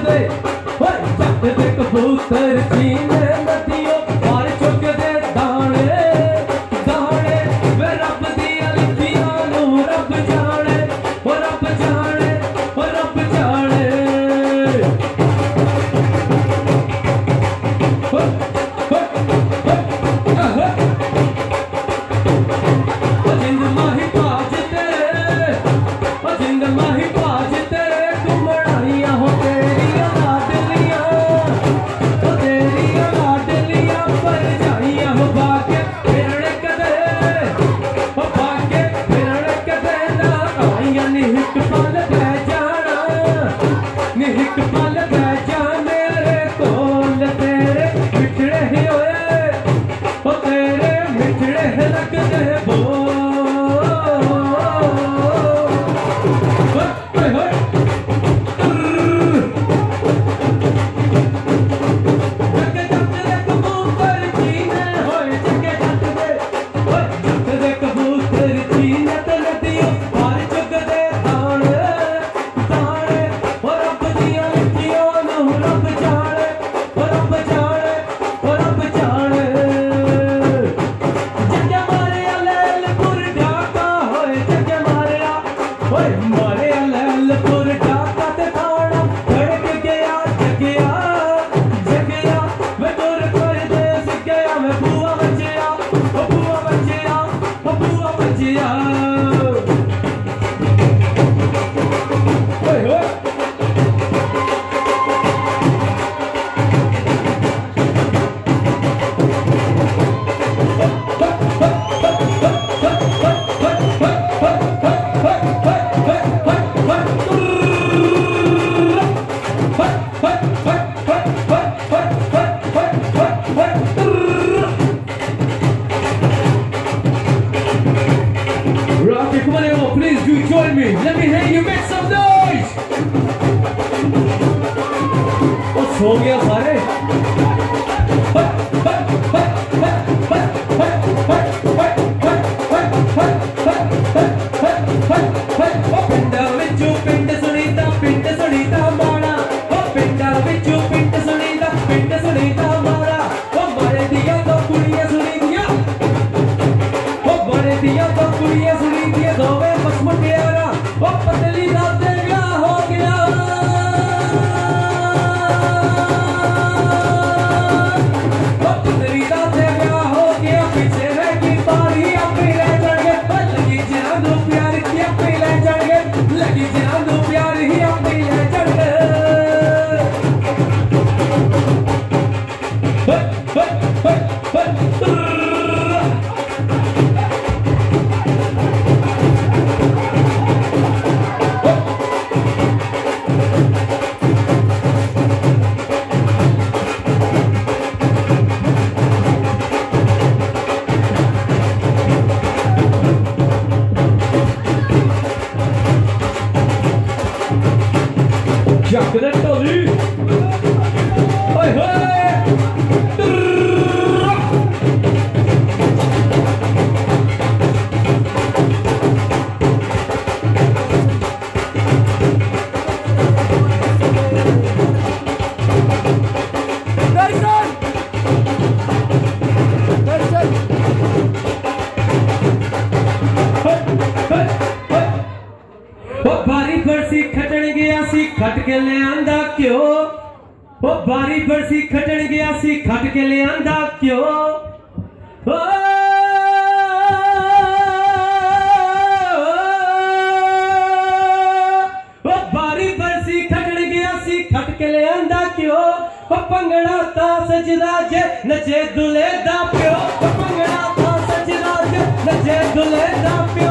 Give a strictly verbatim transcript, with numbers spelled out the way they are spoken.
दे जट दे कबूतर जीने नदियों पार चुक दे दाने दाने वे रब दिया लिखियां नू रब जाने ओ रब जाने ओ रब जाने जिंद माही पाज तेरे ओ जिंद माही पाज तेरे तू मनाइया हो तेरिया लाडलियां ओ तेरिया लाडलियां पर जाइया हो भाग्य फिरने कदे ओ भाग्य फिरने कदे ना आइया निहिक पल बह जाना निहिक पल बह जा मेरे कोल तेरे मिठड़े होए ओ तेरे मिठड़े लगदे बो Rocky, come on everyone, please do join me. Let me hear you make some noise. Oh, सो गया सारे. पिंडा विचू पिंड सुनीता पिंड सुनीता माड़ा. ओ पिंडा विचू पिंड सुनीता पिंड सुनीता माड़ा. ओ मारे दिया तो कुड़ियां सुनी दिया. ओ मारे दिया तो कुड़ियां सुनी दिया. दोवे बस मुटियारा. ओ पतली रात गया हो गया. ओ पतली रात गया हो गया. पीछे रह गई बारी अपनी रह जाएंगे. लगी जानो प्यार की अपनी रह जाएंगे. लगी जानो प्यार ही अपनी रह जाएंगे. Jacques Nathalie. Hey, hey. बारी बरसी खटन गया सी खट के ले आंदा क्यों. ओ बारी बरसी खटन गया सी खट के ले आंदा क्यों. ओ बारी बरसी खटन गया सी खट के ले आंदा क्यों. ओ पंगड़ा ता सजदा जे नचे दुल्हे दा प्यो. ओ पंगड़ा ता सजदा जे नचे दुल्हे दा प्यो.